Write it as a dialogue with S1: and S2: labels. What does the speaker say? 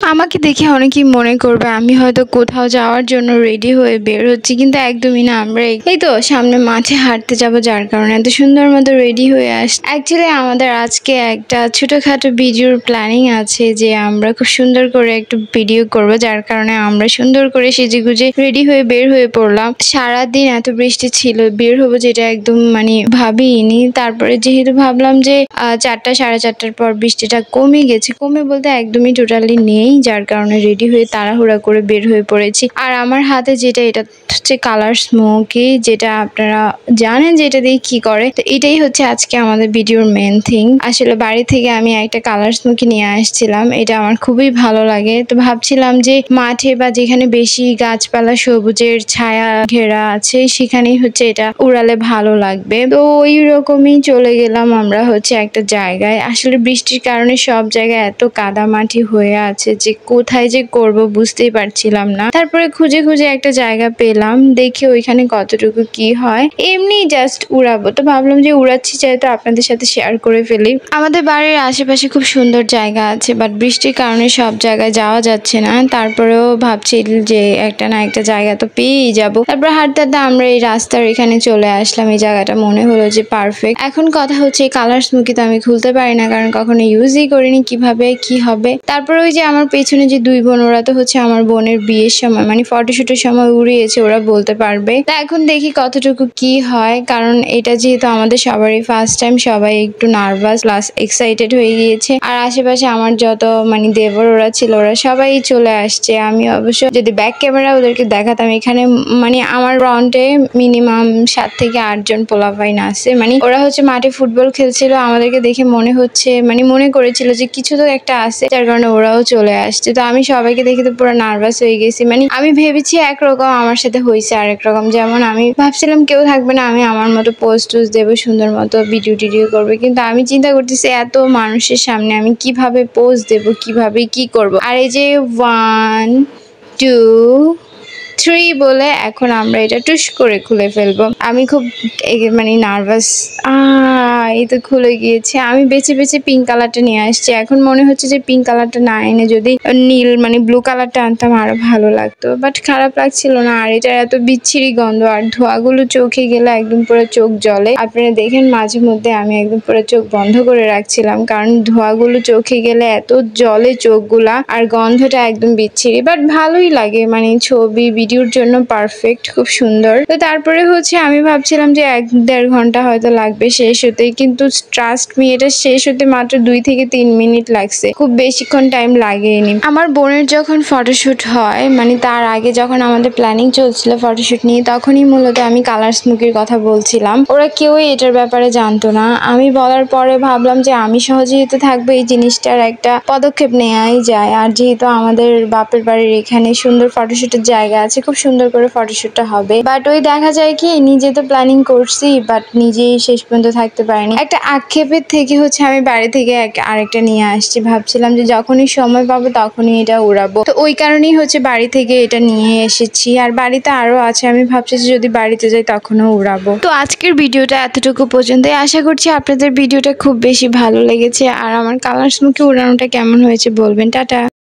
S1: আমাকে দেখে অনেকেই মনে করবে আমি হয়তো কোথাও যাওয়ার জন্য রেডি হয়ে বের হচ্ছি, কিন্তু একদমই না। আমরা এই তো সামনে মাঠে হাঁটতে যাব, যার কারণে এত সুন্দর মতো রেডি হয়ে আসছি। অ্যাকচুয়ালি আমাদের আজকে একটা ছোটখাটো ভিডিওর প্ল্যানিং আছে, যে আমরা খুব সুন্দর করে একটু ভিডিও করব, যার কারণে আমরা সুন্দর করে সেজেগুজে রেডি হয়ে বের হয়ে পড়লাম। সারাদিন এত বৃষ্টি ছিল, বের হবো যেটা একদম ভাবিনি। তারপরে যেহেতু ভাবলাম যে 4টা 4:30টার পর বৃষ্টিটা কমে গেছে, কমে বলতে একদমই টোটালি নেই, যার কারণে রেডি হয়ে তাড়াহুড়া করে বের হয়ে পড়েছি। আর আমার হাতে যেটা, এটা হচ্ছে কালার স্মোকি, যেটা আপনারা জানেন যে এটা দিয়ে কি করে। তো এটাই হচ্ছে আজকে আমাদের ভিডিওর মেন থিং। আসলে বাড়ি থেকে আমি একটা কালার স্মোকি নিয়ে আসছিলাম, এটা আমার খুবই ভালো লাগে। তো ভাবছিলাম যে মাঠে বা যেখানে বেশি গাছপালা সবুজের ছায়া ঘেরা আছে সেখানেই হচ্ছে এটা উড়ালে ভালো লাগবে। তো ওই রকমই চলে গেলাম আমরা হচ্ছে একটা জায়গায়। আসলে বৃষ্টির কারণে সব জায়গায় এত কাদামাটি হয়ে আছে যে কোথায় যে করব বুঝতেই পারছিলাম না। তারপরে খুঁজে খুঁজে একটা জায়গা পেলাম, দেখি ওইখানে কতটুকু কি হয়। এমনি জাস্ট উড়াবো, তো ভাবলাম যে উড়াচ্ছি যেহেতু আপনাদের সাথে শেয়ার করে ফেলি। আমাদের বাড়ির আশেপাশে খুব সুন্দর জায়গা আছে, বাট বৃষ্টির কারণে সব জায়গায় যাওয়া যাচ্ছে না। তারপরেও ভাবছি যে একটা না একটা জায়গা তো পেয়েই যাবো। তারপর হাঁটতে হাঁটতে আমরা এই রাস্তার এখানে চলে আসলাম। এই জায়গাটা মনে হলো যে পারফেক্ট। এখন কথা হচ্ছে এই কালার স্মোকি তো আমি খুলতে পারি না, কারণ কখনো ইউজই করিনি, কিভাবে কি হবে। তারপর ওই যে আমার পেছনে যে দুই বোন, ওরা তো হচ্ছে আমার বোনের বিয়ের সময় ফটোশুটের সময় উড়িয়েছে, ওরা বলতে পারবে। তা এখন দেখি কতটুকু কি হয়, কারণ এটা যেহেতু আমাদের সবারই ফার্স্ট টাইম, সবাই একটু নার্ভাস প্লাস এক্সাইটেড হয়ে গিয়েছে। আর আশেপাশে আমার যত দেবর ওরা ছিল, ওরা সবাই চলে আসছে। আমি অবশ্য যদি ব্যাক ক্যামেরা ওদেরকে দেখাতাম, এখানে আমার ফ্রন্টে মিনিমাম 7 থেকে 8 জন পোলাপাইন আছে। ওরা হচ্ছে মাঠে ফুটবল খেলছিল, আমাদেরকে দেখে মনে করেছিল যে কিছু তো একটা আছে, যার কারণে ওরাও চলে আসছে। তো আমি সবাইকে দেখে তো পুরো নার্ভাস হয়ে গেছি। আমি ভেবেছি একরকম, আমার সাথে হয়েছে আরেক রকম। যেমন আমি ভাবছিলাম কেউ থাকবে না, আমি আমার মতো পোজ টোজ দেবো, সুন্দর মতো ভিডিও টিডিও করবে, কিন্তু আমি চিন্তা করতেছি এত মানুষের সামনে আমি কিভাবে পোজ দেবো, কিভাবে কি করব। আর এই যে 1 2 3 বলে এখন আমরা এটা টুস করে খুলে ফেলবো। আমি খুব নার্ভাস। এই তো খুলে গিয়েছে। আমি বেছে বেছে পিঙ্ক কালারটা নিয়ে আসছি। এখন মনে হচ্ছে যে পিঙ্ক কালারটা না এনে যদি নীল ব্লু কালারটা আনতাম আরো ভালো লাগতো, বাট খারাপ লাগছিল না। আর এটা এত বিচ্ছিরি গন্ধ, আর ধোঁয়াগুলো চোখে গেলে একদম পুরো চোখ জ্বলে। আপনারা দেখেন মাঝে মধ্যে আমি একদম পুরো চোখ বন্ধ করে রাখছিলাম, কারণ ধোঁয়াগুলো চোখে গেলে এত জ্বলে চোখগুলা, আর গন্ধটা একদম বিচ্ছিরি। বাট ভালোই লাগে, ছবি ভিডিওর জন্য পারফেক্ট, খুব সুন্দর। তো তারপরে হচ্ছে আমি ভাবছিলাম যে 1-1.5 ঘন্টা হয়তো লাগবে শেষ হতে, কিন্তু ট্রাস্ট মি, এটা শেষ হতে মাত্র 2 থেকে 3 মিনিট লাগছে, খুব বেশিক্ষণ টাইম লাগেনি। আমার বোনের যখন ফটোশুট হয়, তার আগে যখন আমাদের প্ল্যানিং চলছিল ফটোশুট নিয়ে, তখনই মূলত আমি কালার স্মোকির কথা বলছিলাম। ওরা কেউই এটার ব্যাপারে জানতো না। আমি বলার পরে ভাবলাম যে আমি সহজেই তো থাকবো, এই জিনিসটার একটা পদক্ষেপ নেওয়াই যায়। আর যেহেতু আমাদের বাপের বাড়ির এখানে সুন্দর ফটোশুটের জায়গা আছে, খুব সুন্দর করে ফটোশুটটা হবে। বাট ওই দেখা যায় কি, নিজে তো প্ল্যানিং করছি, বাট নিজেই শেষ পর্যন্ত থাকতে পারিনি। একটা আক্ষেপের থেকে হচ্ছে আমি বাড়ি থেকে আরেকটা নিয়ে আসছি। ভাবছিলাম যে যখনই সময় পাবো তখনই এটা উড়াবো, তো ওই কারণেই হচ্ছে বাড়ি থেকে এটা নিয়ে এসেছি। আর বাড়িতে আরো আছে, আমি ভাবছি যে যদি বাড়িতে যাই তখনও উড়াবো। তো আজকের ভিডিওটা এতটুকু পর্যন্তই। আশা করছি আপনাদের ভিডিওটা খুব বেশি ভালো লেগেছে, আর আমার কালার স্মোকি উড়ানোটা কেমন হয়েছে বলবেন। টাটা।